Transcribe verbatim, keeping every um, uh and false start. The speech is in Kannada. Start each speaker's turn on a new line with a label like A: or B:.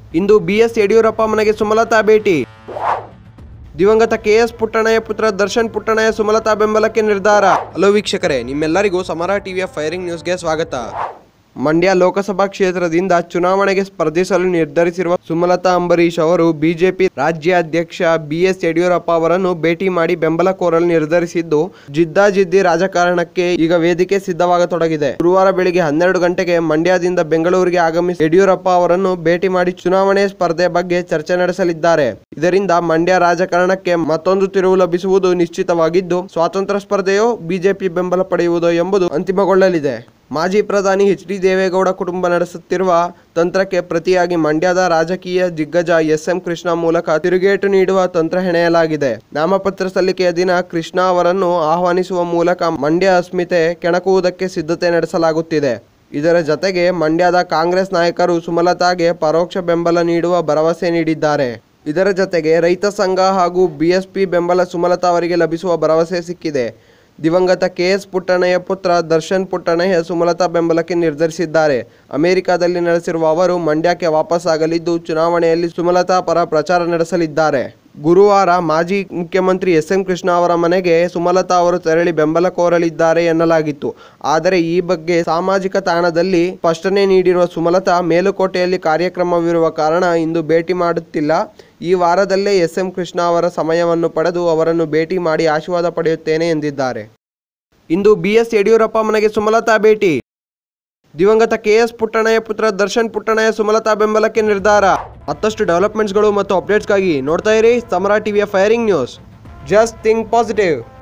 A: ಇಂದು ಬಿಎಸ್ ಯಡಿಯೂರಪ್ಪ ಮನೆಗೆ ಸುಮಲತಾ ಭೇಟಿ. ದಿವಂಗತ ಕೆಎಸ್ ಪುಟ್ಟಣ್ಣಯ್ಯ ಪುತ್ರ ದರ್ಶನ್ ಪುಟ್ಟಣ್ಣಯ್ಯ ಸುಮಲತಾ ಬೆಂಬಲಕ್ಕೆ ನಿರ್ಧಾರ. ಹಲೋ ವೀಕ್ಷಕರೇ, ನಿಮ್ಮೆಲ್ಲರಿಗೂ ಸಮರ ಟಿವಿಯ ಫೈರಿಂಗ್ ನ್ಯೂಸ್ಗೆ ಸ್ವಾಗತ. ಮಂಡ್ಯ ಲೋಕಸಭಾ ಕ್ಷೇತ್ರದಿಂದ ಚುನಾವಣೆಗೆ ಸ್ಪರ್ಧಿಸಲು ನಿರ್ಧರಿಸಿರುವ ಸುಮಲತಾ ಅಂಬರೀಶ್ ಅವರು ಬಿಜೆಪಿ ರಾಜ್ಯಾಧ್ಯಕ್ಷ ಬಿಎಸ್ ಯಡಿಯೂರಪ್ಪ ಅವರನ್ನು ಭೇಟಿ ಮಾಡಿ ಬೆಂಬಲ ಕೋರಲು ನಿರ್ಧರಿಸಿದ್ದು, ಜಿದ್ದಾಜಿದ್ದಿ ರಾಜಕಾರಣಕ್ಕೆ ಈಗ ವೇದಿಕೆ ಸಿದ್ಧವಾಗತೊಡಗಿದೆ. ಗುರುವಾರ ಬೆಳಿಗ್ಗೆ ಹನ್ನೆರಡು ಗಂಟೆಗೆ ಮಂಡ್ಯದಿಂದ ಬೆಂಗಳೂರಿಗೆ ಆಗಮಿಸಿ ಯಡಿಯೂರಪ್ಪ ಅವರನ್ನು ಭೇಟಿ ಮಾಡಿ ಚುನಾವಣೆ ಸ್ಪರ್ಧೆ ಬಗ್ಗೆ ಚರ್ಚೆ ನಡೆಸಲಿದ್ದಾರೆ. ಇದರಿಂದ ಮಂಡ್ಯ ರಾಜಕಾರಣಕ್ಕೆ ಮತ್ತೊಂದು ತಿರುವು ಲಭಿಸುವುದು ನಿಶ್ಚಿತವಾಗಿದ್ದು, ಸ್ವಾತಂತ್ರ್ಯ ಸ್ಪರ್ಧೆಯೋ ಬಿಜೆಪಿ ಬೆಂಬಲ ಪಡೆಯುವುದೋ ಎಂಬುದು ಅಂತಿಮಗೊಳ್ಳಲಿದೆ. ಮಾಜಿ ಪ್ರಧಾನಿ ಎಚ್ ಡಿ ದೇವೇಗೌಡ ಕುಟುಂಬ ನಡೆಸುತ್ತಿರುವ ತಂತ್ರಕ್ಕೆ ಪ್ರತಿಯಾಗಿ ಮಂಡ್ಯದ ರಾಜಕೀಯ ದಿಗ್ಗಜ ಎಸ್ ಎಂ ಕೃಷ್ಣ ಮೂಲಕ ತಿರುಗೇಟು ನೀಡುವ ತಂತ್ರ ಹೆಣೆಯಲಾಗಿದೆ. ನಾಮಪತ್ರ ಸಲ್ಲಿಕೆಯ ದಿನ ಕೃಷ್ಣ ಅವರನ್ನು ಆಹ್ವಾನಿಸುವ ಮೂಲಕ ಮಂಡ್ಯ ಅಸ್ಮಿತೆ ಕೆಣಕುವುದಕ್ಕೆ ಸಿದ್ಧತೆ ನಡೆಸಲಾಗುತ್ತಿದೆ. ಇದರ ಜತೆಗೆ ಮಂಡ್ಯದ ಕಾಂಗ್ರೆಸ್ ನಾಯಕರು ಸುಮಲತಾಗೆ ಪರೋಕ್ಷ ಬೆಂಬಲ ನೀಡುವ ಭರವಸೆ ನೀಡಿದ್ದಾರೆ. ಇದರ ಜತೆಗೆ ರೈತ ಸಂಘ ಹಾಗೂ ಬಿಎಸ್ಪಿ ಬೆಂಬಲ ಸುಮಲತಾ ಅವರಿಗೆ ಲಭಿಸುವ ಭರವಸೆ ಸಿಕ್ಕಿದೆ. ದಿವಂಗತ ಕೆಎಸ್ ಪುಟ್ಟಣ್ಣಯ್ಯ ಪುತ್ರ ದರ್ಶನ್ ಪುಟ್ಟಣ್ಣಯ್ಯ ಸುಮಲತಾ ಬೆಂಬಲಕ್ಕೆ ನಿರ್ಧರಿಸಿದ್ದಾರೆ. ಅಮೆರಿಕದಲ್ಲಿ ನೆಲೆಸಿರುವ ಅವರು ಮಂಡ್ಯಕ್ಕೆ ವಾಪಸ್ಸಾಗಲಿದ್ದು, ಚುನಾವಣೆಯಲ್ಲಿ ಸುಮಲತಾ ಪರ ಪ್ರಚಾರ ನಡೆಸಲಿದ್ದಾರೆ. ಗುರುವಾರ ಮಾಜಿ ಮುಖ್ಯಮಂತ್ರಿ ಎಸ್ ಎಂ ಕೃಷ್ಣ ಅವರ ಮನೆಗೆ ಸುಮಲತಾ ಅವರು ತೆರಳಿ ಬೆಂಬಲ ಕೋರಲಿದ್ದಾರೆ ಎನ್ನಲಾಗಿತ್ತು. ಆದರೆ ಈ ಬಗ್ಗೆ ಸಾಮಾಜಿಕ ತಾಣದಲ್ಲಿ ಸ್ಪಷ್ಟನೆ ನೀಡಿರುವ ಸುಮಲತಾ, ಮೇಲುಕೋಟೆಯಲ್ಲಿ ಕಾರ್ಯಕ್ರಮವಿರುವ ಕಾರಣ ಇಂದು ಭೇಟಿ ಮಾಡುತ್ತಿಲ್ಲ. ಈ ವಾರದಲ್ಲೇ ಎಸ್ ಎಂ ಕೃಷ್ಣ ಅವರ ಸಮಯವನ್ನು ಪಡೆದು ಅವರನ್ನು ಭೇಟಿ ಮಾಡಿ ಆಶೀರ್ವಾದ ಪಡೆಯುತ್ತೇನೆ ಎಂದಿದ್ದಾರೆ. ಇಂದು ಬಿಎಸ್ ಯಡಿಯೂರಪ್ಪ ಮನೆಗೆ ಸುಮಲತಾ ಭೇಟಿ. ದಿವಂಗತ ಕೆಎಸ್ ಪುಟ್ಟಣ್ಣಯ್ಯ ಪುತ್ರ ದರ್ಶನ್ ಪುಟ್ಟಣ್ಣಯ್ಯ ಸುಮಲತಾ ಬೆಂಬಲಕ್ಕೆ ನಿರ್ಧಾರ. ಮತ್ತಷ್ಟು ಡೆವಲಪ್ಮೆಂಟ್ಸ್ಗಳು ಮತ್ತು ಅಪ್ಡೇಟ್ಸ್ಗಾಗಿ ನೋಡ್ತಾ ಇರಿ ಸಮರ ಟಿವಿಯ firing news. Just think positive.